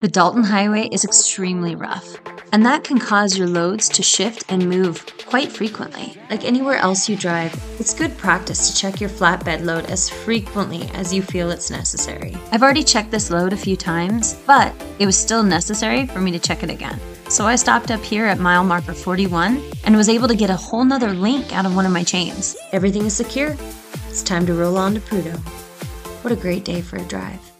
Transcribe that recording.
The Dalton Highway is extremely rough, and that can cause your loads to shift and move quite frequently. Like anywhere else you drive, it's good practice to check your flatbed load as frequently as you feel it's necessary. I've already checked this load a few times, but it was still necessary for me to check it again. So I stopped up here at mile marker 41 and was able to get a whole nother link out of one of my chains. Everything is secure. It's time to roll on to Prudhoe. What a great day for a drive.